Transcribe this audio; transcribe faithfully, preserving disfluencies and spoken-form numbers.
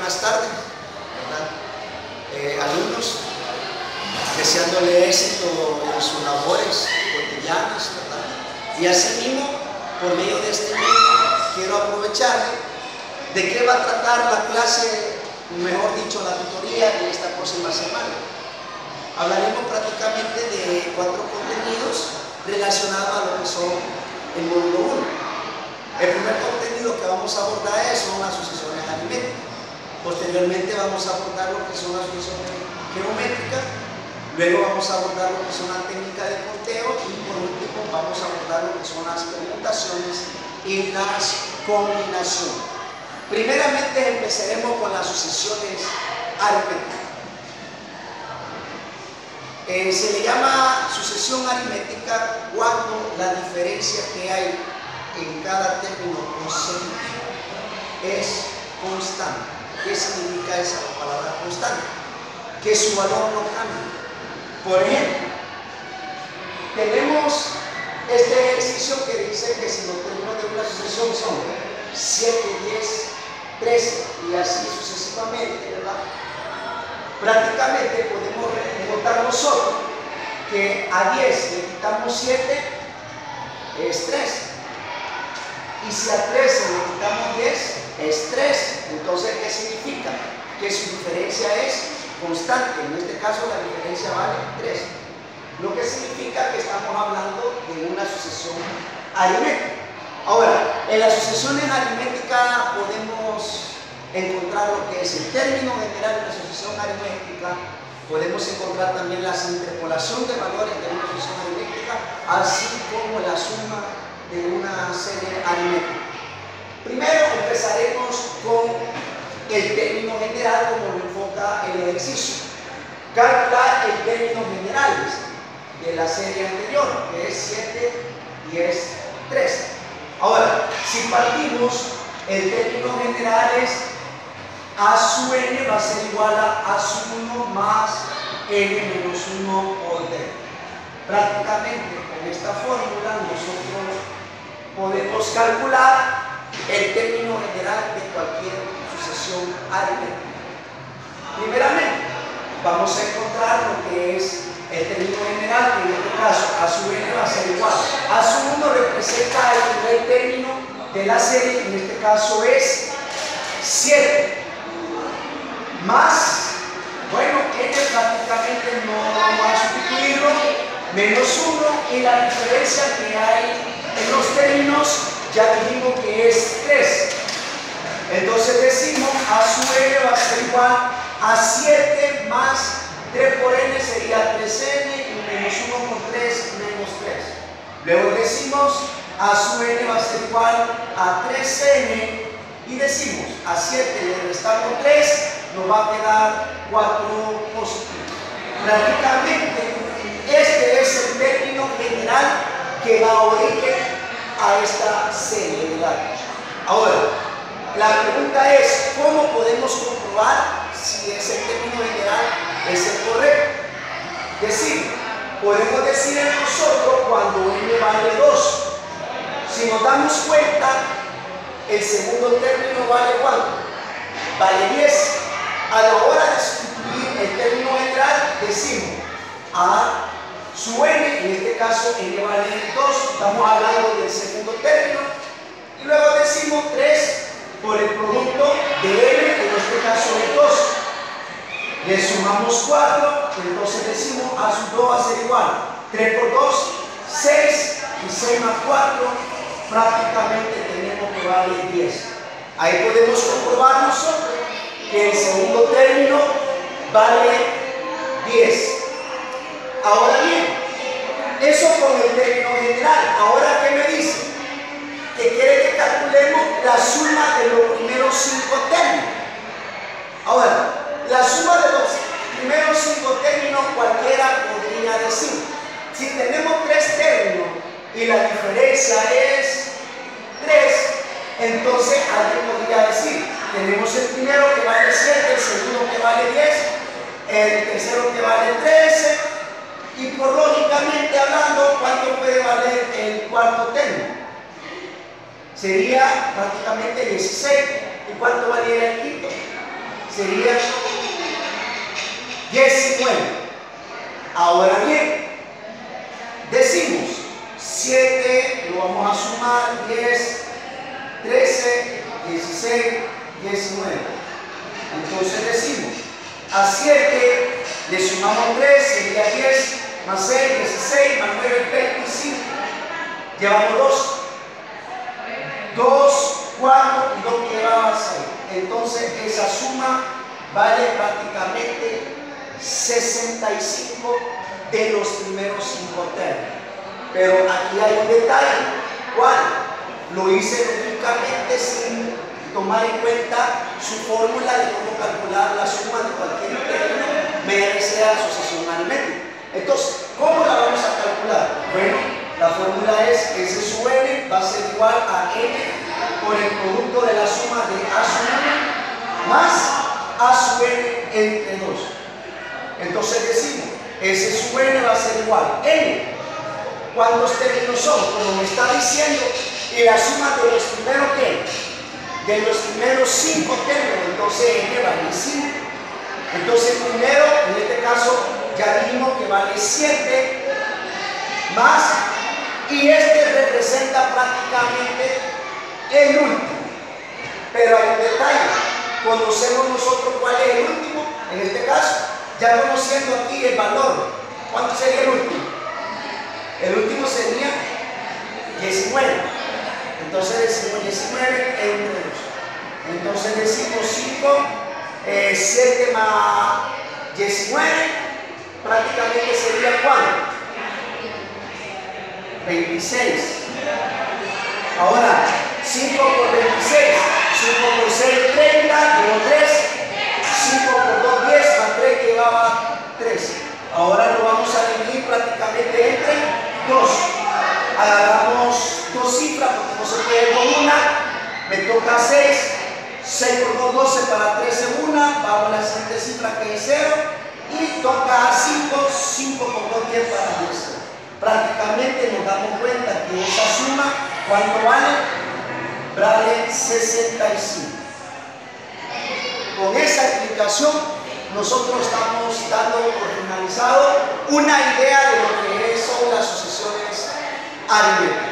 buenas tardes, ¿verdad? Eh, alumnos, deseándole éxito en sus labores cotidianas, ¿verdad? Y asimismo, por medio de este medio, quiero aprovechar de qué va a tratar la clase, mejor dicho, la tutoría de esta próxima semana. Hablaremos prácticamente de cuatro contenidos relacionados a lo que son el módulo uno. El primer contenido que vamos a abordar es, son las sucesiones aritméticas. Posteriormente vamos a abordar lo que son las sucesiones geométricas. Luego vamos a abordar lo que son las técnicas de conteo. Y por último vamos a abordar lo que son las permutaciones y las combinaciones. Primeramente empezaremos con las sucesiones aritméticas. Eh, se le llama sucesión aritmética cuando la diferencia que hay en cada término consecutivo es constante. ¿Qué significa esa palabra constante? Que su valor no cambia. Por ejemplo, tenemos este ejercicio que dice que si los términos de una sucesión son siete, diez, trece y así sucesivamente, ¿verdad? Prácticamente podemos notar nosotros que a diez le quitamos siete es tres. Y si a trece le quitamos diez, es tres. Entonces, ¿qué significa? Que su diferencia es constante. En este caso, la diferencia vale tres. Lo que significa que estamos hablando de una sucesión aritmética. Ahora, en las sucesiones aritméticas podemos encontrar lo que es el término general de una sucesión aritmética. Podemos encontrar también la interpolación de valores de una sucesión aritmética, así como la suma de una serie aritmética. Primero empezaremos con el término general, como lo enfoca el ejercicio. Calcular el término general de la serie anterior, que es siete, diez, trece. Ahora, si partimos, el término general es a su n va a ser igual a a su uno más n menos uno por d. Prácticamente con esta fórmula nosotros podemos calcular el término general de cualquier sucesión aritmética. Primeramente, vamos a encontrar lo que es el término general, que en este caso a su n va a ser igual. A su uno representa el primer término de la serie, en este caso es siete. Más, bueno, n prácticamente no vamos a sustituirlo, menos uno, y la diferencia que hay en los términos ya dijimos que es tres. Entonces decimos a su n va a ser igual a siete más tres por n sería tres n y menos uno por tres menos tres. Luego decimos a su n va a ser igual a tres n y decimos a siete le restamos tres, nos va a quedar cuatro positivo. Prácticamente este es el término general que da origen a esta serie de datos. Ahora, la pregunta es, ¿cómo podemos comprobar si ese término general es el correcto? Decir, podemos decir en nosotros cuando n vale dos. Si nos damos cuenta, el segundo término vale ¿cuánto? Vale diez. A la hora de sustituir el término general, decimos a su n, en este caso n vale dos, estamos hablando del segundo término, y luego decimos tres por el producto de n, que en este caso es dos. Le sumamos cuatro, entonces decimos a su dos va a ser igual. tres por dos, seis, y seis más cuatro, prácticamente tenemos que vale diez. Ahí podemos comprobar nosotros que el segundo término vale diez. Ahora bien, eso con el término general. Ahora, ¿qué me dice? Que quiere que calculemos la suma de los primeros cinco términos. Ahora, la suma de los primeros cinco términos cualquiera podría decir. Si tenemos tres términos y la diferencia es tres, entonces alguien podría decir, tenemos el primero que vale siete, el segundo que vale diez, el tercero que vale trece, y por lógicamente hablando, ¿cuánto puede valer el cuarto término? Sería prácticamente dieciséis. ¿Y cuánto valiera el quinto? sería diecinueve. Ahora bien, decimos siete, lo vamos a sumar, diez, trece, dieciséis, diecinueve. Entonces decimos, a siete le sumamos tres, sería diez, más seis, dieciséis, más nueve, veinticinco. Llevamos dos. dos, cuatro y dos llevaba seis. Entonces esa suma vale prácticamente sesenta y cinco de los primeros cinco términos. Pero aquí hay un detalle. ¿Cuál? Lo hice lógicamente sin tomar en cuenta su fórmula de cómo calcular la suma de cualquier término mediante sucesionalmente. Entonces, ¿cómo la vamos a calcular? Bueno, la fórmula es S sub n va a ser igual a n por el producto de la suma de A sub uno más A sub n entre dos. Entonces decimos, S sub n va a ser igual a n. ¿Cuántos términos son? Como me está diciendo, y la suma de los primeros ¿qué? De los primeros cinco términos, entonces n vale cinco. Entonces primero, en este caso, ya dijimos que vale siete más, y este representa prácticamente el último. Pero hay un detalle, conocemos nosotros cuál es el último, en este caso, ya conociendo aquí el valor, ¿cuánto sería el último? El último sería diecinueve. Entonces decimos diecinueve entre dos. Entonces decimos cinco, eh, siete más diecinueve, prácticamente sería ¿cuánto? veintiséis. Ahora, cinco por veintiséis, cinco por seis, treinta, llevo tres, cinco por dos, diez, más tres llevaba tres. Ahora lo vamos a dividir prácticamente entre dos. Agarramos dos cifras porque no se puede con una. Me toca seis. seis por dos, doce, para trece, una. Vamos a la siguiente cifra que es cero. Y toca cinco. cinco por dos, diez para diez. Prácticamente nos damos cuenta que esa suma, ¿cuánto vale? Vale sesenta y cinco. Con esa explicación, nosotros estamos dando por finalizado una idea de lo que son las sucesiones aritméticas.